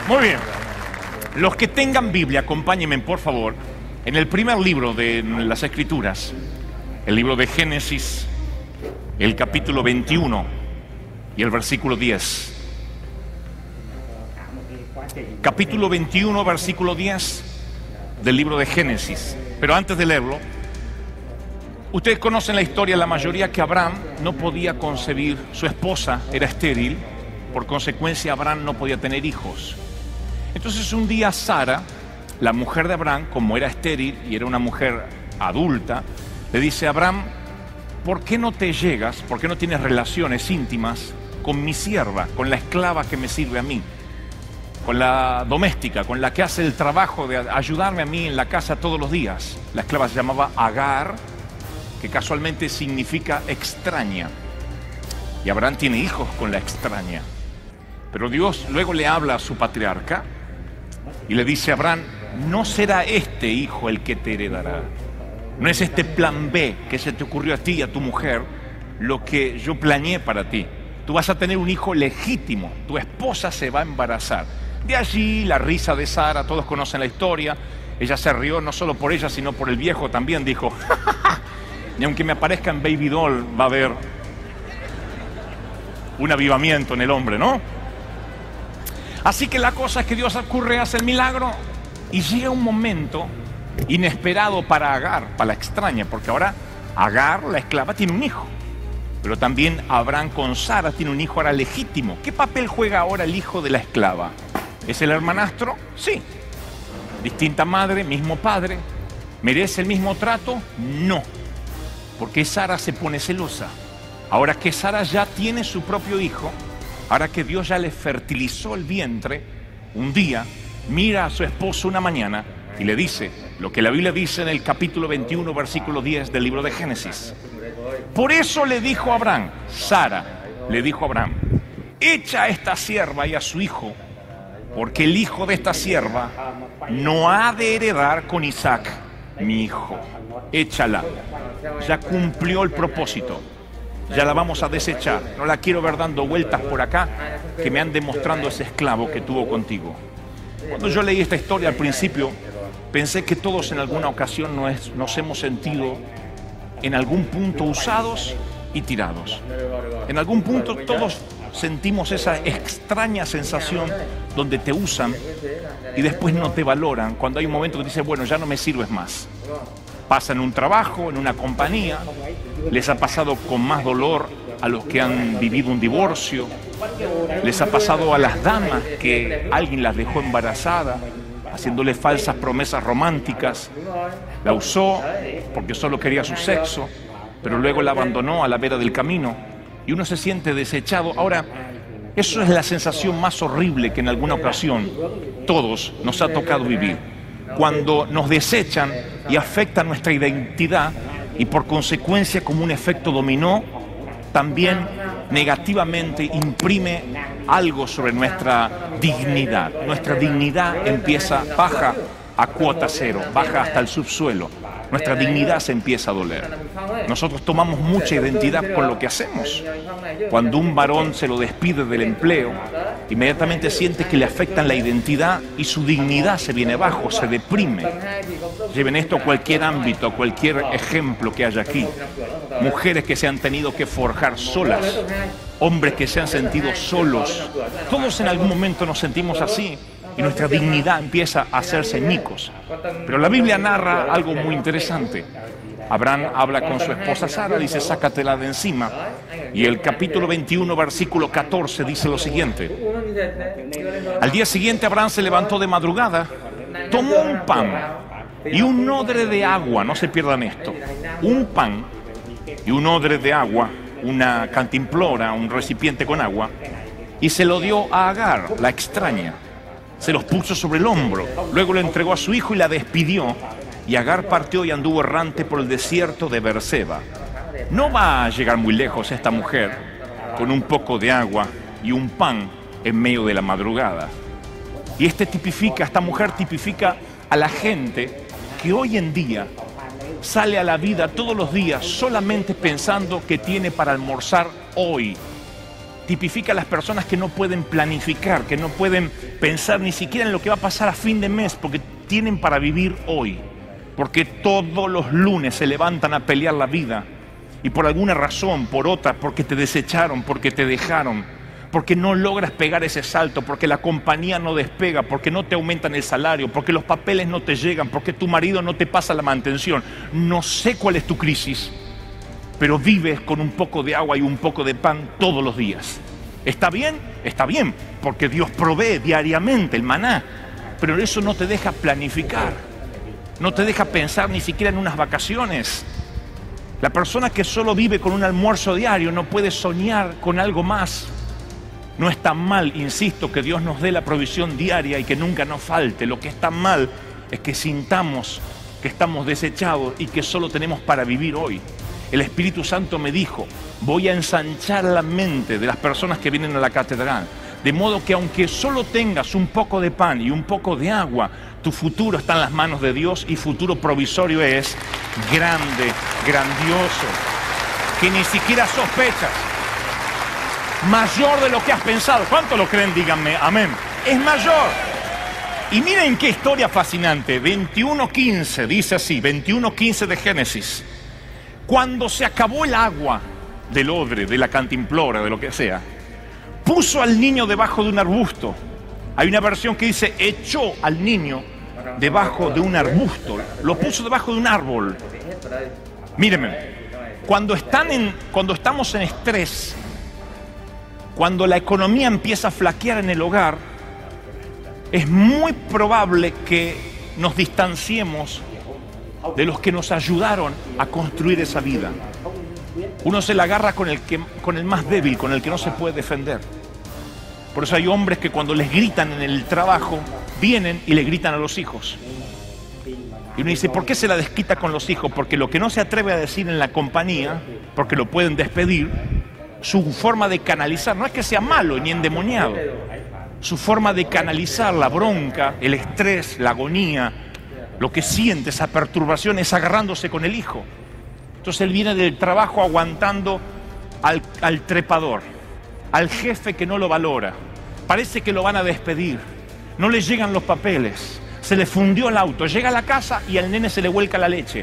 Muy bien. Los que tengan Biblia, acompáñenme, por favor, en el primer libro de las Escrituras, el libro de Génesis, el capítulo 21 y el versículo 10. Capítulo 21, versículo 10 del libro de Génesis. Pero antes de leerlo, ustedes conocen la historia, la mayoría, que Abraham no podía concebir, su esposa era estéril, por consecuencia Abraham no podía tener hijos. Entonces un día Sara, la mujer de Abraham, como era estéril y era una mujer adulta, le dice a Abraham: ¿por qué no te llegas, por qué no tienes relaciones íntimas con mi sierva, con la esclava que me sirve a mí, con la doméstica, con la que hace el trabajo de ayudarme a mí en la casa todos los días? La esclava se llamaba Agar, que casualmente significa extraña. Y Abraham tiene hijos con la extraña. Pero Dios luego le habla a su patriarca y le dice a Abraham: no será este hijo el que te heredará. No es este plan B que se te ocurrió a ti y a tu mujer lo que yo planeé para ti. Tú vas a tener un hijo legítimo, tu esposa se va a embarazar. De allí la risa de Sara, todos conocen la historia. Ella se rió no solo por ella, sino por el viejo también. Dijo: y aunque me aparezca en Baby Doll, va a haber un avivamiento en el hombre, ¿no? Así que la cosa es que Dios ocurre, hace el milagro, y llega un momento inesperado para Agar, para la extraña, porque ahora Agar, la esclava, tiene un hijo. Pero también Abraham con Sara tiene un hijo ahora legítimo. ¿Qué papel juega ahora el hijo de la esclava? ¿Es el hermanastro? Sí. ¿Distinta madre, mismo padre? ¿Merece el mismo trato? No. Porque Sara se pone celosa. Ahora que Sara ya tiene su propio hijo, ahora que Dios ya le fertilizó el vientre, un día mira a su esposo una mañana y le dice lo que la Biblia dice en el capítulo 21, versículo 10 del libro de Génesis. Por eso le dijo a Abraham, Sara le dijo a Abraham: echa a esta sierva y a su hijo, porque el hijo de esta sierva no ha de heredar con Isaac, mi hijo. Échala. Ya cumplió el propósito. Ya la vamos a desechar. No la quiero ver dando vueltas por acá, que me ande mostrando ese esclavo que tuvo contigo. Cuando yo leí esta historia al principio, pensé que todos en alguna ocasión nos hemos sentido en algún punto usados y tirados. En algún punto todos sentimos esa extraña sensación donde te usan y después no te valoran. Cuando hay un momento que dices: bueno, ya no me sirves más. Pasa en un trabajo, en una compañía. Les ha pasado con más dolor a los que han vivido un divorcio. Les ha pasado a las damas que alguien las dejó embarazada, haciéndole falsas promesas románticas. La usó porque solo quería su sexo, pero luego la abandonó a la vera del camino y uno se siente desechado. Ahora, eso es la sensación más horrible que en alguna ocasión todos nos ha tocado vivir. Cuando nos desechan y afecta nuestra identidad y por consecuencia, como un efecto dominó, también negativamente imprime algo sobre nuestra dignidad. Nuestra dignidad baja a cuota cero, baja hasta el subsuelo. Nuestra dignidad se empieza a doler. Nosotros tomamos mucha identidad con lo que hacemos. Cuando un varón se lo despide del empleo, inmediatamente siente que le afectan la identidad y su dignidad se viene abajo, se deprime. Lleven esto a cualquier ámbito, a cualquier ejemplo que haya aquí. Mujeres que se han tenido que forjar solas, hombres que se han sentido solos. Todos en algún momento nos sentimos así. Y nuestra dignidad empieza a hacerse añicos. Pero la Biblia narra algo muy interesante. Abraham habla con su esposa Sara, dice: sácatela de encima. Y el capítulo 21, versículo 14 dice lo siguiente: al día siguiente Abraham se levantó de madrugada, tomó un pan y un odre de agua, no se pierdan esto, un pan y un odre de agua, una cantimplora, un recipiente con agua, y se lo dio a Agar, la extraña. Se los puso sobre el hombro, luego lo entregó a su hijo y la despidió. Y Agar partió y anduvo errante por el desierto de Beerseba. No va a llegar muy lejos esta mujer con un poco de agua y un pan en medio de la madrugada. Y esta mujer tipifica a la gente que hoy en día sale a la vida todos los días solamente pensando que tiene para almorzar hoy. tipifica a las personas que no pueden planificar, que no pueden pensar ni siquiera en lo que va a pasar a fin de mes, porque tienen para vivir hoy. Porque todos los lunes se levantan a pelear la vida. Y por alguna razón, por otra, porque te desecharon, porque te dejaron, porque no logras pegar ese salto, porque la compañía no despega, porque no te aumentan el salario, porque los papeles no te llegan, porque tu marido no te pasa la mantención. No sé cuál es tu crisis, pero vives con un poco de agua y un poco de pan todos los días. ¿Está bien? Está bien, porque Dios provee diariamente el maná, pero eso no te deja planificar, no te deja pensar ni siquiera en unas vacaciones. La persona que solo vive con un almuerzo diario no puede soñar con algo más. No está mal, insisto, que Dios nos dé la provisión diaria y que nunca nos falte. Lo que está mal es que sintamos que estamos desechados y que solo tenemos para vivir hoy. El Espíritu Santo me dijo, voy a ensanchar la mente de las personas que vienen a la catedral, de modo que aunque solo tengas un poco de pan y un poco de agua, tu futuro está en las manos de Dios y futuro provisorio es grande, grandioso, que ni siquiera sospechas. Mayor de lo que has pensado. ¿Cuánto lo creen? Díganme, amén. Es mayor. Y miren qué historia fascinante. 21:15, dice así, 21:15 de Génesis. Cuando se acabó el agua del odre, de la cantimplora, de lo que sea, puso al niño debajo de un arbusto. Hay una versión que dice, echó al niño debajo de un arbusto. Lo puso debajo de un árbol. Mírenme, cuando estamos en estrés, cuando la economía empieza a flaquear en el hogar, es muy probable que nos distanciemos de los que nos ayudaron a construir esa vida. Uno se la agarra con el más débil, con el que no se puede defender. Por eso hay hombres que cuando les gritan en el trabajo, vienen y le gritan a los hijos. Y uno dice, ¿por qué se la desquita con los hijos? Porque lo que no se atreve a decir en la compañía, porque lo pueden despedir, su forma de canalizar, no es que sea malo ni endemoniado, su forma de canalizar la bronca, el estrés, la agonía, lo que siente, esa perturbación, es agarrándose con el hijo. Entonces él viene del trabajo aguantando al trepador, al jefe que no lo valora, parece que lo van a despedir, no le llegan los papeles, se le fundió el auto, llega a la casa y al nene se le vuelca la leche.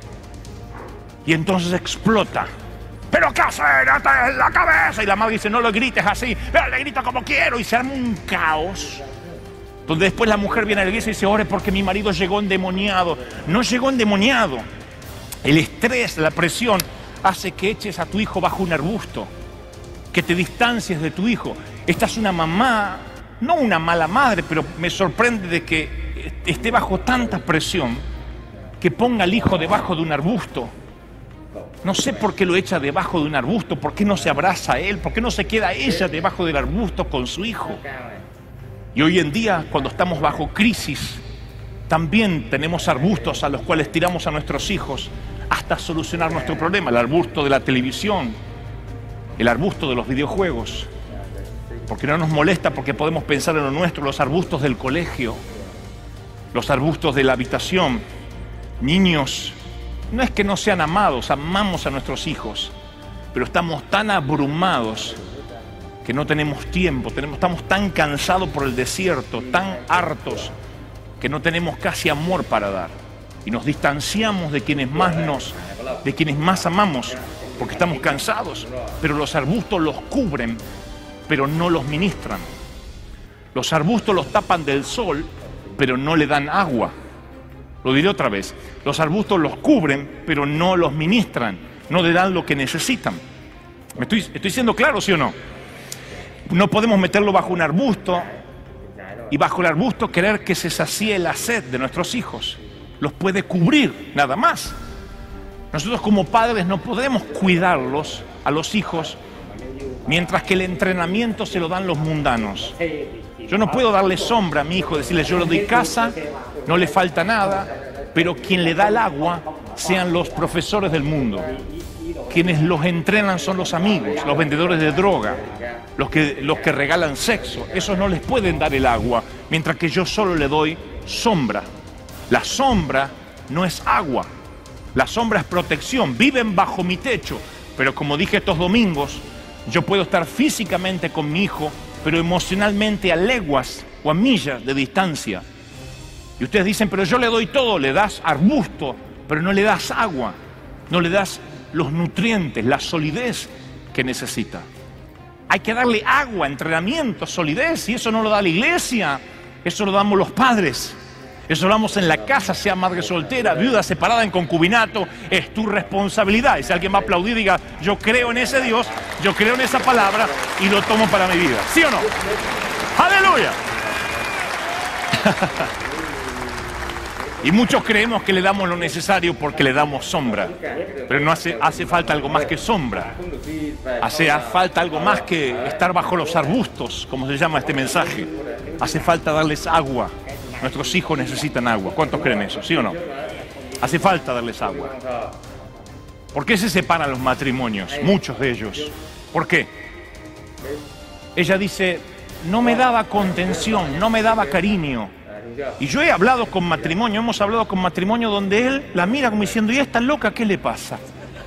Y entonces explota. ¡Pero qué haces! ¡Date en la cabeza! Y la madre dice, no lo grites así, pero le grito como quiero. Y se arma un caos, donde después la mujer viene a la iglesia y dice, ore porque mi marido llegó endemoniado. No llegó endemoniado. El estrés, la presión, hace que eches a tu hijo bajo un arbusto, que te distancies de tu hijo. Esta es una mamá, no una mala madre, pero me sorprende de que esté bajo tanta presión, que ponga al hijo debajo de un arbusto. No sé por qué lo echa debajo de un arbusto, por qué no se abraza a él, por qué no se queda ella debajo del arbusto con su hijo. Y hoy en día, cuando estamos bajo crisis, también tenemos arbustos a los cuales tiramos a nuestros hijos hasta solucionar nuestro problema. El arbusto de la televisión, el arbusto de los videojuegos, porque no nos molesta, porque podemos pensar en lo nuestro. Los arbustos del colegio, los arbustos de la habitación. Niños, no es que no sean amados, amamos a nuestros hijos, pero estamos tan abrumados que no tenemos tiempo, estamos tan cansados por el desierto, tan hartos, que no tenemos casi amor para dar. Y nos distanciamos de quienes más amamos, porque estamos cansados. Pero los arbustos los cubren, pero no los ministran. Los arbustos los tapan del sol, pero no le dan agua. Lo diré otra vez, los arbustos los cubren, pero no los ministran, no le dan lo que necesitan. ¿Estoy siendo claro, sí o no? No podemos meterlo bajo un arbusto y bajo el arbusto querer que se sacie la sed de nuestros hijos. Los puede cubrir, nada más. Nosotros como padres no podemos cuidarlos a los hijos mientras que el entrenamiento se lo dan los mundanos. Yo no puedo darle sombra a mi hijo, decirle yo le doy casa, no le falta nada, pero quien le da el agua sean los profesores del mundo. Quienes los entrenan son los amigos, los vendedores de droga, los que regalan sexo. Esos no les pueden dar el agua, mientras que yo solo le doy sombra. La sombra no es agua, la sombra es protección. Viven bajo mi techo, pero como dije estos domingos, Yo puedo estar físicamente con mi hijo, pero emocionalmente a leguas o a millas de distancia. Y ustedes dicen, pero yo le doy todo, le das arbusto, pero no le das agua, no le das los nutrientes, la solidez que necesita. Hay que darle agua, entrenamiento, solidez, y eso no lo da la iglesia, eso lo damos los padres. Eso lo damos en la casa, sea madre soltera, viuda, separada, en concubinato, es tu responsabilidad. Y si alguien va a aplaudir, diga, yo creo en ese Dios, yo creo en esa palabra y lo tomo para mi vida. ¿Sí o no? ¡Aleluya! Y muchos creemos que le damos lo necesario porque le damos sombra. Pero no hace falta algo más que sombra. Hace falta algo más que estar bajo los arbustos, como se llama este mensaje. Hace falta darles agua. Nuestros hijos necesitan agua. ¿Cuántos creen eso? ¿Sí o no? Hace falta darles agua. ¿Por qué se separan los matrimonios? Muchos de ellos. ¿Por qué? Ella dice, no me daba contención, no me daba cariño. Y yo he hablado con matrimonio, hemos hablado con matrimonio donde él la mira como diciendo, ¿y esta loca qué le pasa?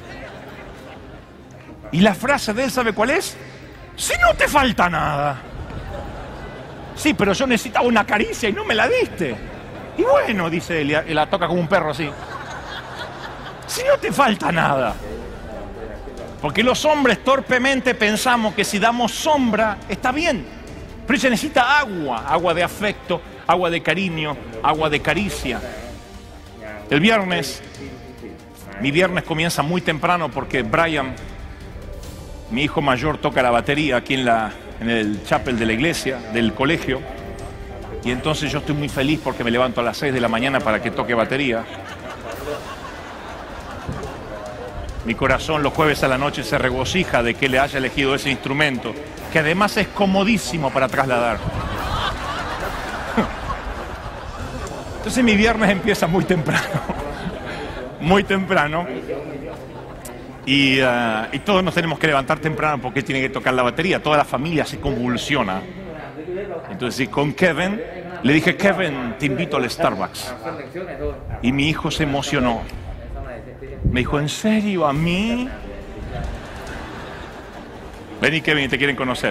Y la frase de él, ¿sabe cuál es? Si no te falta nada. Sí, pero yo necesitaba una caricia y no me la diste. Y bueno, dice él, y la toca como un perro así. Si no te falta nada. Porque los hombres torpemente pensamos que si damos sombra, está bien. Pero ella necesita agua, agua de afecto, agua de cariño, agua de caricia. El viernes, mi viernes comienza muy temprano porque Brian, mi hijo mayor, toca la batería aquí en el chapel de la iglesia, del colegio. Y entonces yo estoy muy feliz porque me levanto a las 6 de la mañana para que toque batería. Mi corazón los jueves a la noche se regocija de que le haya elegido ese instrumento, que además es comodísimo para trasladar. Entonces mi viernes empieza muy temprano, muy temprano, y todos nos tenemos que levantar temprano porque él tiene que tocar la batería, toda la familia se convulsiona. Entonces con Kevin, le dije, Kevin, te invito al Starbucks. Y mi hijo se emocionó. Me dijo, ¿en serio? ¿A mí? Vení, Kevin, te quieren conocer.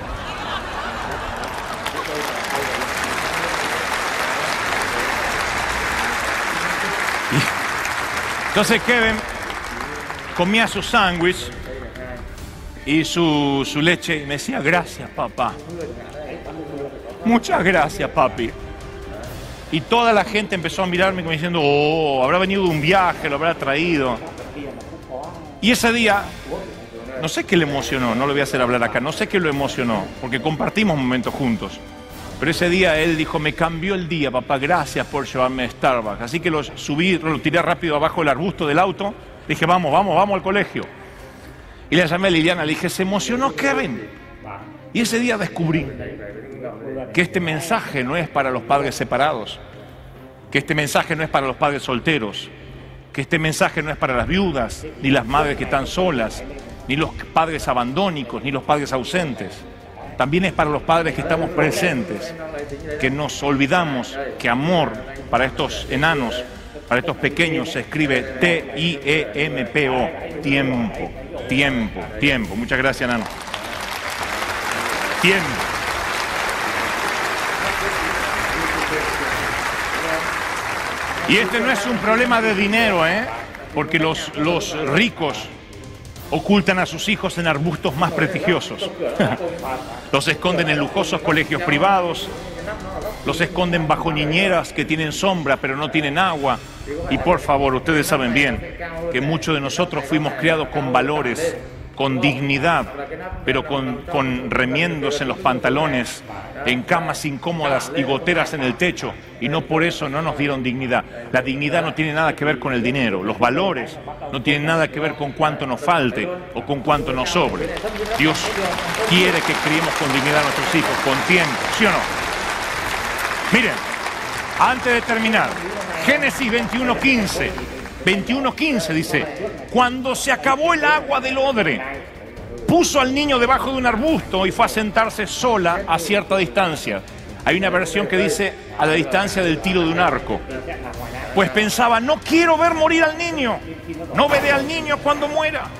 Entonces Kevin comía su sándwich y su leche y me decía, gracias, papá. Muchas gracias, papi. Y toda la gente empezó a mirarme como diciendo, oh, habrá venido de un viaje, lo habrá traído. Y ese día, no sé qué le emocionó, no lo voy a hacer hablar acá, no sé qué lo emocionó, porque compartimos momentos juntos. Pero ese día él dijo, me cambió el día, papá, gracias por llevarme a Starbucks. Así que lo subí, lo tiré rápido abajo del arbusto del auto, dije, vamos al colegio. Y le llamé a Liliana, le dije, se emocionó Kevin. Y ese día descubrí que este mensaje no es para los padres separados, que este mensaje no es para los padres solteros, que este mensaje no es para las viudas, ni las madres que están solas, ni los padres abandónicos, ni los padres ausentes. También es para los padres que estamos presentes, que nos olvidamos que amor para estos enanos, para estos pequeños, se escribe T-I-E-M-P-O, tiempo, tiempo, tiempo. Muchas gracias, enano. Tiempo. Y este no es un problema de dinero, porque los ricos ocultan a sus hijos en arbustos más prestigiosos. Los esconden en lujosos colegios privados, los esconden bajo niñeras que tienen sombra pero no tienen agua. Y por favor, ustedes saben bien que muchos de nosotros fuimos criados con valores, con dignidad, pero con remiendos en los pantalones, en camas incómodas y goteras en el techo, y no por eso no nos dieron dignidad. La dignidad no tiene nada que ver con el dinero, los valores no tienen nada que ver con cuánto nos falte o con cuánto nos sobre. Dios quiere que criemos con dignidad a nuestros hijos, con tiempo, ¿sí o no? Miren, antes de terminar, Génesis 21:15. 21:15 dice, cuando se acabó el agua del odre, puso al niño debajo de un arbusto y fue a sentarse sola a cierta distancia. Hay una versión que dice a la distancia del tiro de un arco. Pues pensaba, no quiero ver morir al niño, no veré al niño cuando muera.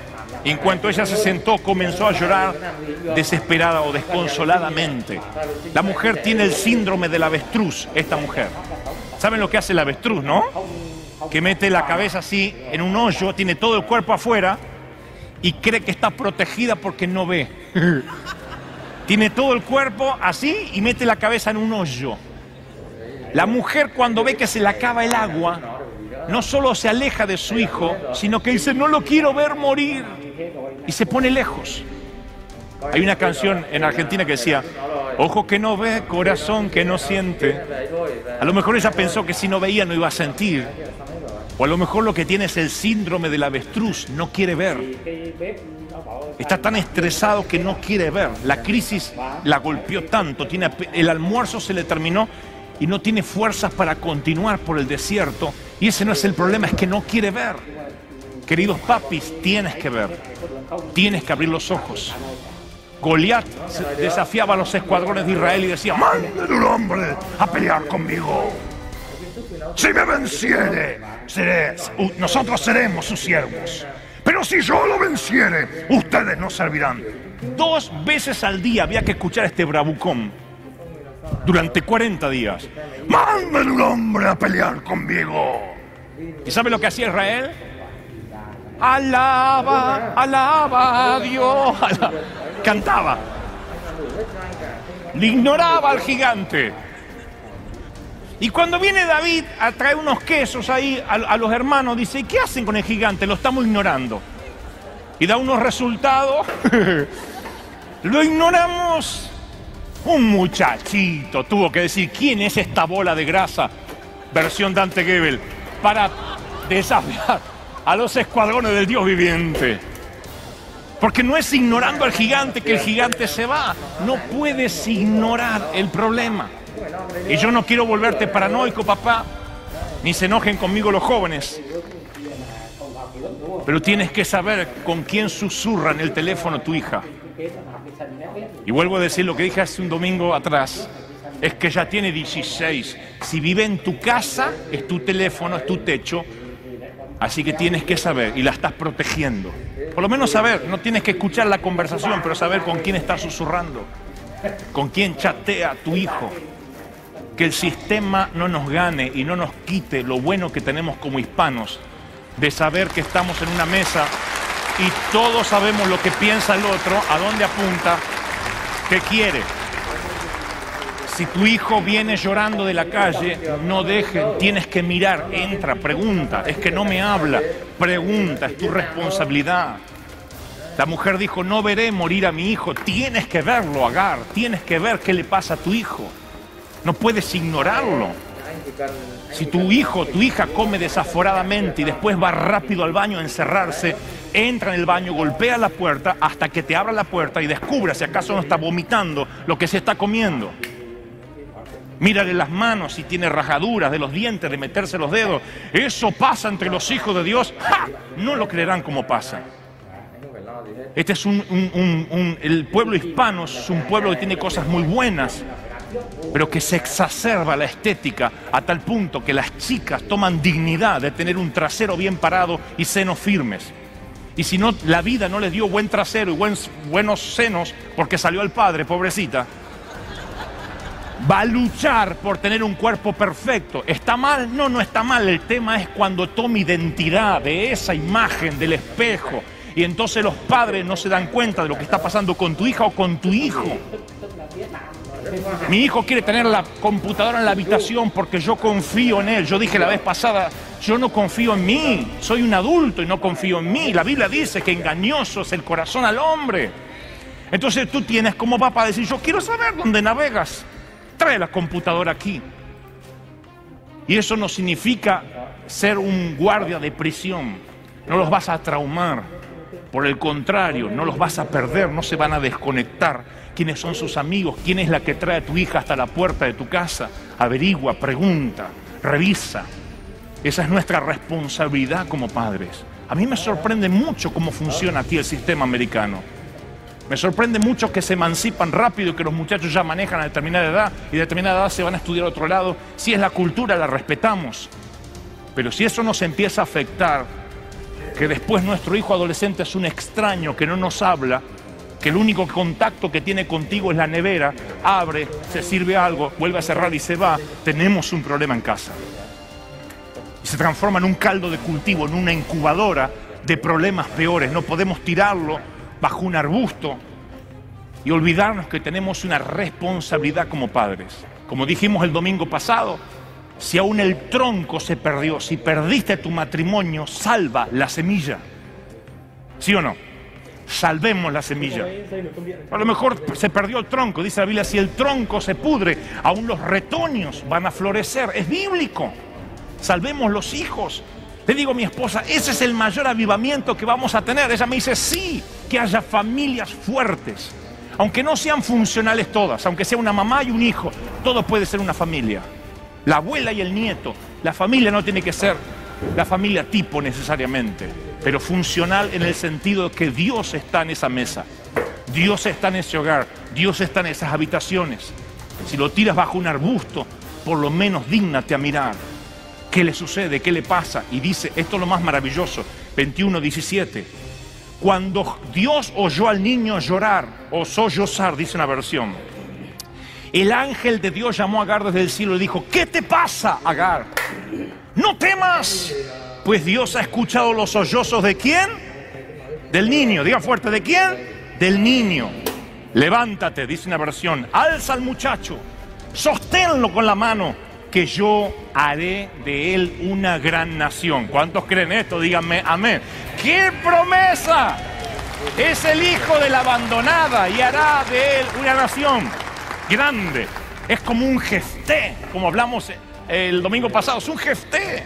En cuanto ella se sentó, comenzó a llorar desesperada o desconsoladamente. La mujer tiene el síndrome del avestruz, esta mujer. ¿Saben lo que hace el avestruz, no? Que mete la cabeza así en un hoyo, tiene todo el cuerpo afuera y cree que está protegida porque no ve. Tiene todo el cuerpo así y mete la cabeza en un hoyo. La mujer, cuando ve que se le acaba el agua, no solo se aleja de su hijo, sino que dice, no lo quiero ver morir, y se pone lejos. Hay una canción en Argentina que decía, ojo que no ve, corazón que no siente. A lo mejor ella pensó que si no veía no iba a sentir. O a lo mejor lo que tiene es el síndrome del avestruz, no quiere ver. Está tan estresado que no quiere ver. La crisis la golpeó tanto, el almuerzo se le terminó y no tiene fuerzas para continuar por el desierto. Y ese no es el problema, es que no quiere ver. Queridos papis, tienes que ver. Tienes que abrir los ojos. Goliat desafiaba a los escuadrones de Israel y decía, manden un hombre a pelear conmigo. Si me venciere, nosotros seremos sus siervos. Pero si yo lo venciere, ustedes no servirán. 2 veces al día había que escuchar este bravucón. Durante 40 días. ¡Manden un hombre a pelear conmigo! ¿Y sabe lo que hacía Israel? Alaba, alaba a Dios. Cantaba. Le ignoraba al gigante. Y cuando viene David a traer unos quesos ahí a los hermanos, dice, ¿qué hacen con el gigante? Lo estamos ignorando. Y da unos resultados. Lo ignoramos. Un muchachito tuvo que decir, ¿quién es esta bola de grasa? Versión Dante Gebel, para desafiar a los escuadrones del Dios viviente. Porque no es ignorando al gigante que el gigante se va. No puedes ignorar el problema. Y yo no quiero volverte paranoico, papá, ni se enojen conmigo los jóvenes. Pero tienes que saber con quién susurra en el teléfono tu hija. Y vuelvo a decir lo que dije hace un domingo atrás, es que ya tiene 16. Si vive en tu casa, es tu teléfono, es tu techo, así que tienes que saber y la estás protegiendo. Por lo menos saber, no tienes que escuchar la conversación, pero saber con quién estás susurrando, con quién chatea tu hijo. Que el sistema no nos gane y no nos quite lo bueno que tenemos como hispanos, de saber que estamos en una mesa y todos sabemos lo que piensa el otro, a dónde apunta, qué quiere. Si tu hijo viene llorando de la calle, no dejes, tienes que mirar, entra, pregunta, es que no me habla, pregunta, es tu responsabilidad. La mujer dijo, no veré morir a mi hijo, tienes que verlo, Agar, tienes que ver qué le pasa a tu hijo, no puedes ignorarlo. Si tu hijo, tu hija come desaforadamente y después va rápido al baño a encerrarse, entra en el baño, golpea la puerta hasta que te abra la puerta y descubra si acaso no está vomitando lo que se está comiendo. Mírale las manos si tiene rajaduras de los dientes, de meterse los dedos. Eso pasa entre los hijos de Dios. ¡Ja! No lo creerán como pasa. Este es el pueblo hispano es un pueblo que tiene cosas muy buenas, pero que se exacerba la estética a tal punto que las chicas toman dignidad de tener un trasero bien parado y senos firmes. Y si no, la vida no les dio buen trasero y buenos senos porque salió el padre, pobrecita, va a luchar por tener un cuerpo perfecto. ¿Está mal? No, no está mal. El tema es cuando toma identidad de esa imagen del espejo y entonces los padres no se dan cuenta de lo que está pasando con tu hija o con tu hijo. Mi hijo quiere tener la computadora en la habitación porque yo confío en él. Yo dije la vez pasada, yo no confío en mí. Soy un adulto y no confío en mí. La Biblia dice que engañoso es el corazón al hombre. Entonces tú tienes como papá decir, yo quiero saber dónde navegas. Trae la computadora aquí. Y eso no significa ser un guardia de prisión. No los vas a traumar. Por el contrario, no los vas a perder, no se van a desconectar. ¿Quiénes son sus amigos? ¿Quién es la que trae a tu hija hasta la puerta de tu casa? Averigua, pregunta, revisa. Esa es nuestra responsabilidad como padres. A mí me sorprende mucho cómo funciona aquí el sistema americano. Me sorprende mucho que se emancipan rápido y que los muchachos ya manejan a determinada edad y de determinada edad se van a estudiar a otro lado. Si es la cultura, la respetamos. Pero si eso nos empieza a afectar, que después nuestro hijo adolescente es un extraño que no nos habla, que el único contacto que tiene contigo es la nevera, abre, se sirve algo, vuelve a cerrar y se va, tenemos un problema en casa. Y se transforma en un caldo de cultivo, en una incubadora de problemas peores. No podemos tirarlo bajo un arbusto y olvidarnos que tenemos una responsabilidad como padres. Como dijimos el domingo pasado, si aún el tronco se perdió, si perdiste tu matrimonio, salva la semilla. ¿Sí o no? Salvemos la semilla. A lo mejor se perdió el tronco, dice la Biblia, si el tronco se pudre, aún los retoños van a florecer. Es bíblico. Salvemos los hijos. Le digo a mi esposa, ese es el mayor avivamiento que vamos a tener. Ella me dice, sí, que haya familias fuertes. Aunque no sean funcionales todas, aunque sea una mamá y un hijo, todo puede ser una familia. La abuela y el nieto. La familia no tiene que ser la familia tipo necesariamente, pero funcional en el sentido de que Dios está en esa mesa, Dios está en ese hogar, Dios está en esas habitaciones. Si lo tiras bajo un arbusto, por lo menos dígnate a mirar qué le sucede, qué le pasa. Y dice, esto es lo más maravilloso, 21:17. Cuando Dios oyó al niño llorar o sollozar, dice una versión, el ángel de Dios llamó a Agar desde el cielo y dijo, ¿qué te pasa, Agar? No temas, pues Dios ha escuchado los sollozos ¿de quién? Del niño. Diga fuerte, ¿de quién? Del niño. Levántate, dice una versión, alza al muchacho, sosténlo con la mano, que yo haré de él una gran nación. ¿Cuántos creen esto? Díganme amén. ¡Qué promesa! Es el hijo de la abandonada y hará de él una nación grande. Es como un jefté, como hablamos el domingo pasado, es un jefté.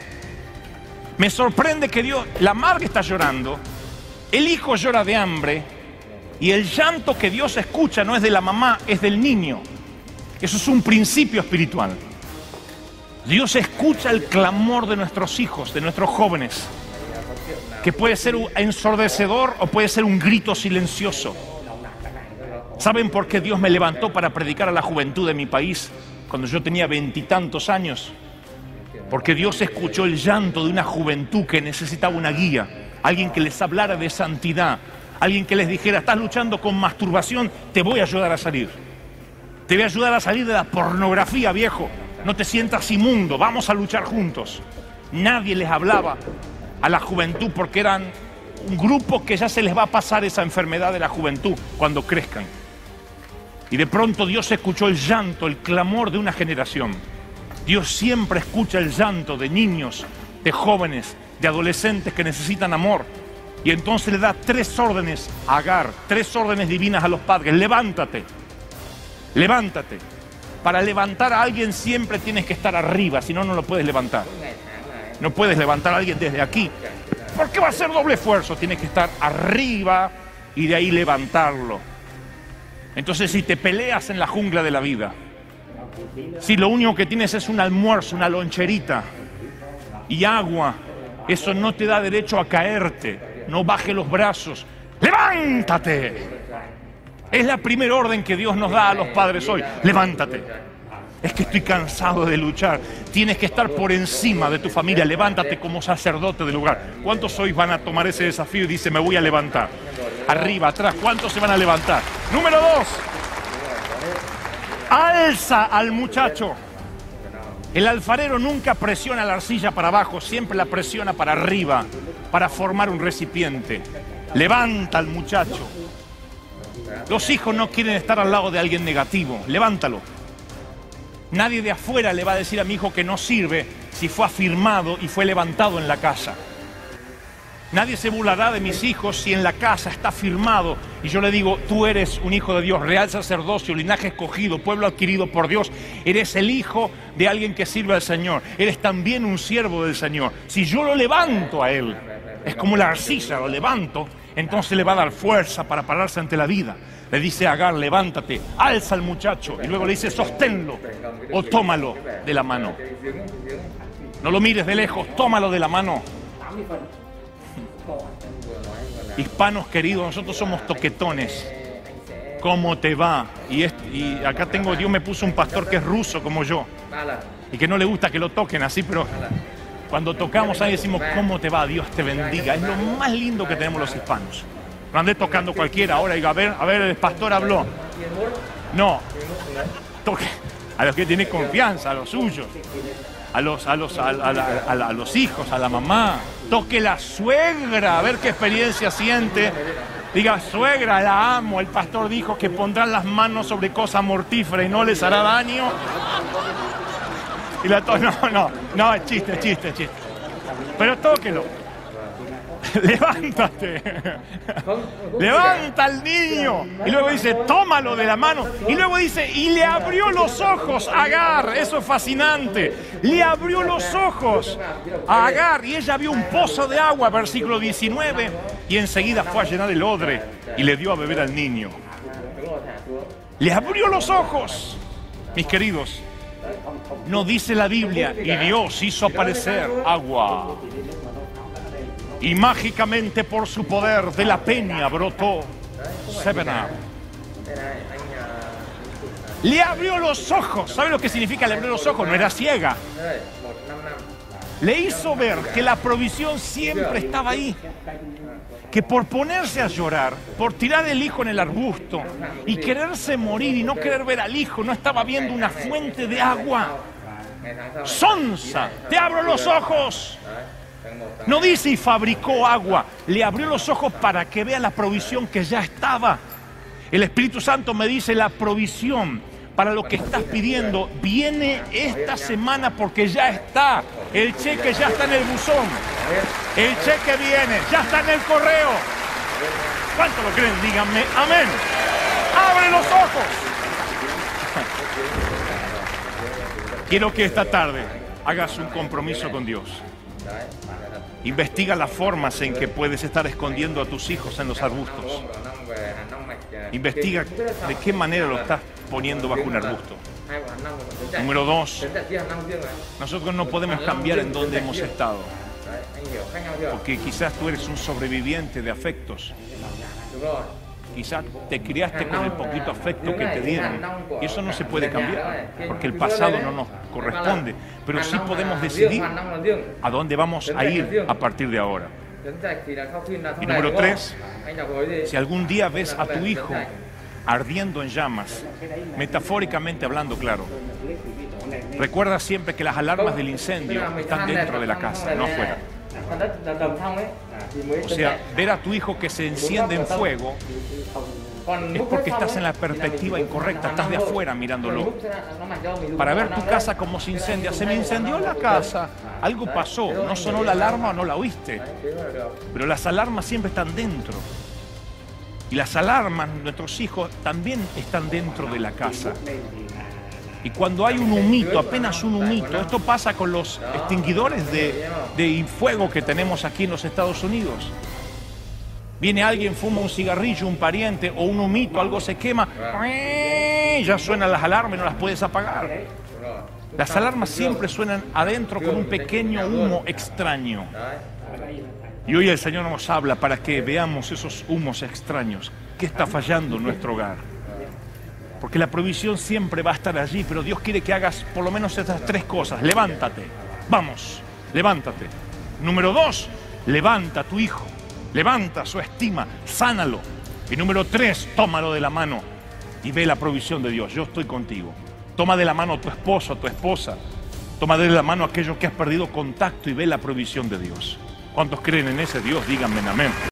Me sorprende que Dios, la madre está llorando, el hijo llora de hambre y el llanto que Dios escucha no es de la mamá, es del niño. Eso es un principio espiritual. Dios escucha el clamor de nuestros hijos, de nuestros jóvenes, que puede ser ensordecedor o puede ser un grito silencioso. ¿Saben por qué Dios me levantó para predicar a la juventud de mi país cuando yo tenía 20 y tantos años? Porque Dios escuchó el llanto de una juventud que necesitaba una guía, alguien que les hablara de santidad, alguien que les dijera, estás luchando con masturbación, te voy a ayudar a salir. Te voy a ayudar a salir de la pornografía, viejo. No te sientas inmundo, vamos a luchar juntos. Nadie les hablaba a la juventud porque eran un grupo que ya se les va a pasar esa enfermedad de la juventud cuando crezcan. Y de pronto Dios escuchó el llanto, el clamor de una generación. Dios siempre escucha el llanto de niños, de jóvenes, de adolescentes que necesitan amor. Y entonces le da 3 órdenes a Agar, 3 órdenes divinas a los padres. Levántate, levántate. Para levantar a alguien siempre tienes que estar arriba, si no, no lo puedes levantar. No puedes levantar a alguien desde aquí. ¿Por qué va a ser doble esfuerzo? Tienes que estar arriba y de ahí levantarlo. Entonces, si te peleas en la jungla de la vida, si lo único que tienes es un almuerzo, una loncherita y agua, eso no te da derecho a caerte. No bajes los brazos. ¡Levántate! Es la primera orden que Dios nos da a los padres hoy. Levántate. Es que estoy cansado de luchar. Tienes que estar por encima de tu familia. Levántate como sacerdote del lugar. ¿Cuántos hoy van a tomar ese desafío y dicen, me voy a levantar? Arriba, atrás. ¿Cuántos se van a levantar? Número 2. Alza al muchacho. El alfarero nunca presiona la arcilla para abajo, siempre la presiona para arriba, para formar un recipiente. Levanta al muchacho. Los hijos no quieren estar al lado de alguien negativo. Levántalo. Nadie de afuera le va a decir a mi hijo que no sirve si fue afirmado y fue levantado en la casa. Nadie se burlará de mis hijos si en la casa está firmado y yo le digo, tú eres un hijo de Dios, real sacerdocio, linaje escogido, pueblo adquirido por Dios. Eres el hijo de alguien que sirve al Señor. Eres también un siervo del Señor. Si yo lo levanto a él, es como la arcilla, lo levanto, entonces le va a dar fuerza para pararse ante la vida. Le dice a Agar, levántate, alza al muchacho. Y luego le dice, sosténlo o tómalo de la mano. No lo mires de lejos, tómalo de la mano. Hispanos queridos, nosotros somos toquetones. ¿Cómo te va? Y acá Dios me puso un pastor que es ruso como yo y que no le gusta que lo toquen así, pero Cuando tocamos ahí decimos, ¿cómo te va? Dios te bendiga. Es lo más lindo que tenemos los hispanos. No andé tocando cualquiera ahora y diga, a ver, el pastor habló. No, toque a los que tienen confianza, a los suyos, a los hijos, a la mamá. Toque la suegra, a ver qué experiencia siente. Diga, suegra, la amo. El pastor dijo que pondrán las manos sobre cosa mortífera y no les hará daño. Y no, es chiste. Pero tóquelo. Levántate. Levanta al niño. Y luego dice, tómalo de la mano. Y luego dice, y le abrió los ojos a Agar. Eso es fascinante. Le abrió los ojos a Agar y ella vio un pozo de agua, versículo 19. Y enseguida fue a llenar el odre y le dio a beber al niño. Le abrió los ojos. Mis queridos, no dice la Biblia, y Dios hizo aparecer agua. Y mágicamente por su poder de la peña brotó Seven Up. Le abrió los ojos. ¿Sabe lo que significa le abrió los ojos? No era ciega. Le hizo ver que la provisión siempre estaba ahí. Que por ponerse a llorar, por tirar el hijo en el arbusto y quererse morir y no querer ver al hijo, no estaba viendo una fuente de agua. Sonsa, te abro los ojos. No dice y fabricó agua, le abrió los ojos para que vea la provisión que ya estaba. El Espíritu Santo me dice, la provisión para lo que estás pidiendo viene esta semana porque ya está. El cheque ya está en el buzón. El cheque viene, ya está en el correo. ¿Cuánto lo creen? Díganme amén. ¡Abre los ojos! Quiero que esta tarde hagas un compromiso con Dios. Investiga las formas en que puedes estar escondiendo a tus hijos en los arbustos. Investiga de qué manera lo estás poniendo bajo un arbusto. Número 2, nosotros no podemos cambiar en donde hemos estado. Porque quizás tú eres un sobreviviente de afectos. Quizás te criaste con el poquito afecto que te dieron. Y eso no se puede cambiar, porque el pasado no nos corresponde. Pero sí podemos decidir a dónde vamos a ir a partir de ahora. Y número 3, si algún día ves a tu hijo ardiendo en llamas, metafóricamente hablando, claro, recuerda siempre que las alarmas del incendio están dentro de la casa, no afuera. O sea, ver a tu hijo que se enciende en fuego es porque estás en la perspectiva incorrecta, estás de afuera mirándolo. Para ver tu casa como se incendia, se me incendió la casa, algo pasó, no sonó la alarma o no la oíste, pero las alarmas siempre están dentro. Y las alarmas, nuestros hijos también están dentro de la casa. Y cuando hay un humito, apenas un humito, esto pasa con los extinguidores de fuego que tenemos aquí en los Estados Unidos. Viene alguien, fuma un cigarrillo, un pariente o un humito, algo se quema, ya suenan las alarmas y no las puedes apagar. Las alarmas siempre suenan adentro con un pequeño humo extraño. Y hoy el Señor nos habla para que veamos esos humos extraños. ¿Qué está fallando en nuestro hogar? Porque la provisión siempre va a estar allí, pero Dios quiere que hagas por lo menos estas 3 cosas. Levántate, vamos, levántate. Número 2, levanta a tu hijo, levanta su estima, sánalo. Y número 3, tómalo de la mano y ve la provisión de Dios. Yo estoy contigo. Toma de la mano a tu esposo, a tu esposa. Toma de la mano a aquellos que has perdido contacto y ve la provisión de Dios. ¿Cuántos creen en ese Dios? Díganme amén.